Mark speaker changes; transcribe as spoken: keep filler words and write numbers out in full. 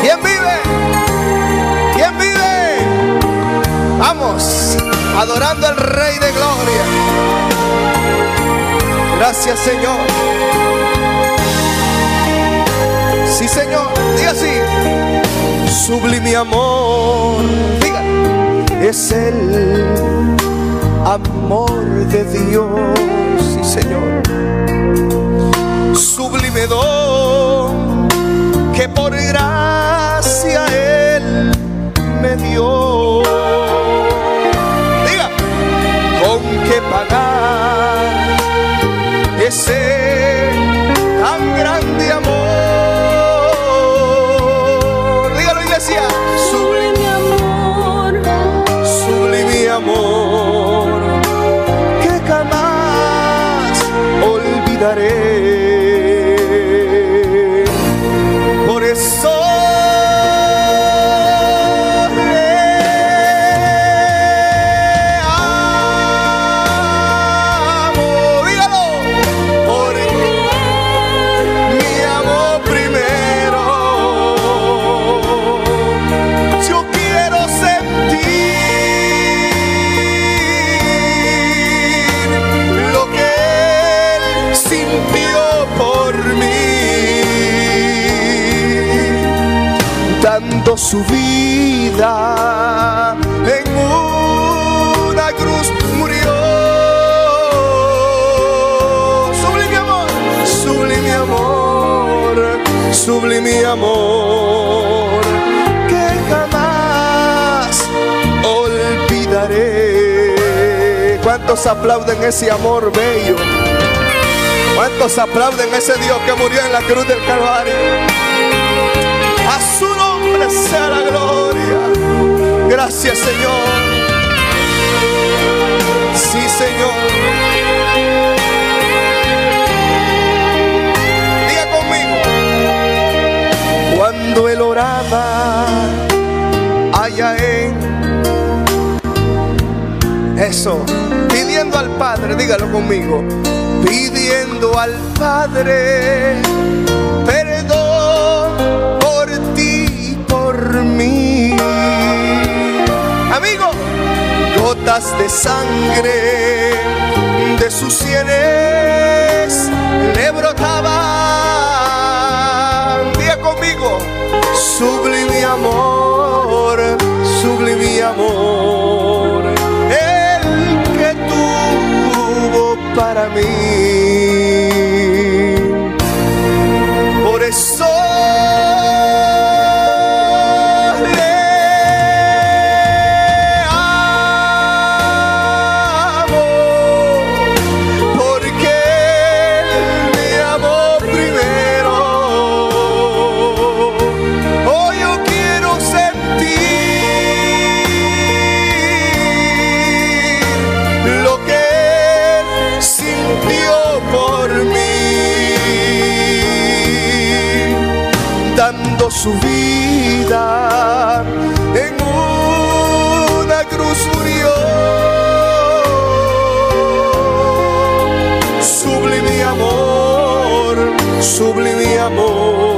Speaker 1: ¿Quién vive? ¿Quién vive? Vamos, adorando al Rey de Gloria. Gracias, Señor. Sí, Señor. Diga así. Sublime amor. Diga. Es el amor de Dios. Sí, Señor. Sublime don que por gracia Él me dio. Diga. ¿Con qué pagar ese tan grande amor? Dígalo, iglesia.
Speaker 2: Sublime amor,
Speaker 1: Sublime amor que jamás olvidaré. Por eso dando su vida en una cruz murió. Sublime amor, sublime amor, sublime amor que jamás olvidaré. ¿Cuántos aplauden ese amor bello? ¿Cuántos aplauden ese Dios que murió en la cruz del Calvario? A su nombre sea la gloria. Gracias, Señor. Sí, Señor. Diga conmigo. Cuando Él oraba allá en eso, pidiendo al Padre, dígalo conmigo, pidiendo al Padre perdón por ti, por mí. Amigo, gotas de sangre de sus sienes le brotaban. Diga conmigo, sublime amor, sublime amor, el que tuvo para mí. Por eso dando su vida en una cruz murió. Sublime amor, sublime amor.